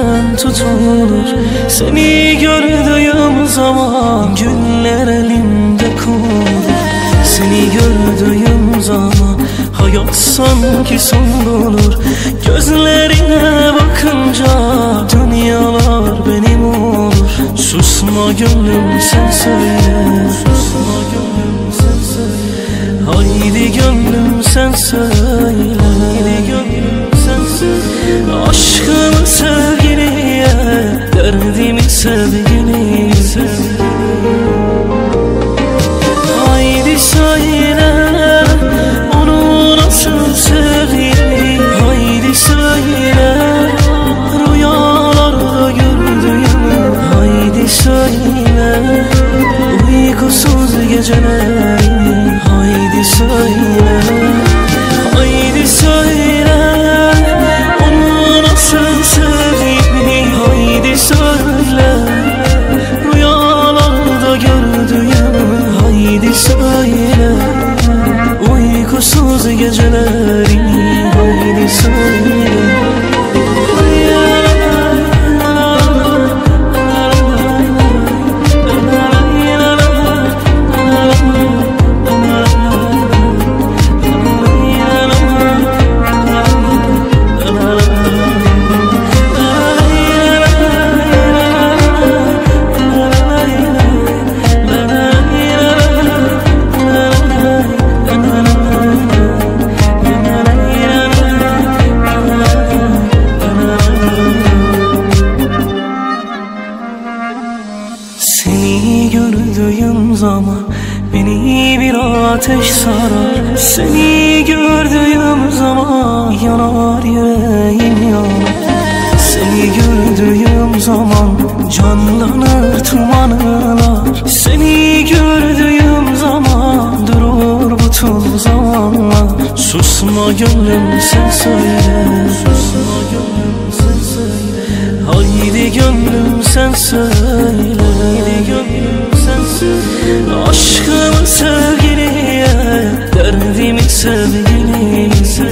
senden tutulur. Seni gördüğüm zaman güller elimde kurur. Seni gördüğüm zaman hayat sanki son bulur. Gözlerine bakınca dünyalar benim olur. Susma gönlüm sen söyle, susma gönlüm sen söyle. Haydi gönlüm sen söyle, haydi gönlüm sen söyle. Aşkımı sevgiliye, derdimi sevgiliye. Haydi söyle, onu nasıl sevdiğimi. Haydi söyle, rüyalarda gördüğümü. Haydi söyle, uykusuz gecelerimi. Haydi söyle, haydi söyle, onu nasıl sevdiğimi. Haydi söyle, rüyalarda gördüğümü. Haydi söyle, uykusuz gecelerimi. Haydi söyle. Seni gördüğüm zaman beni bir ateş sarar. Seni gördüğüm zaman yanar yüreğim yanar. Seni gördüğüm zaman canlanır tumanlar. Seni gördüğüm zaman durur bütün zamanlar. Susma gönlüm sen söyle, susma gönlüm sen söyle. Haydi gönlüm sen söyle, haydi gönlüm sen söyle. Aşkımı sevgiliye, derdimi sevgiliye.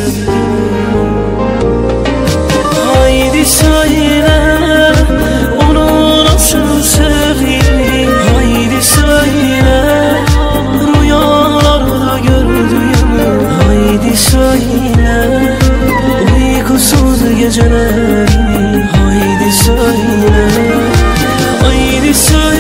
Haydi söyle, onu nasıl sevdiğimi. Haydi söyle, rüyalarda gördüğümü. Haydi söyle, uykusuz gecelerimi. Haydi söyle, haydi söyle.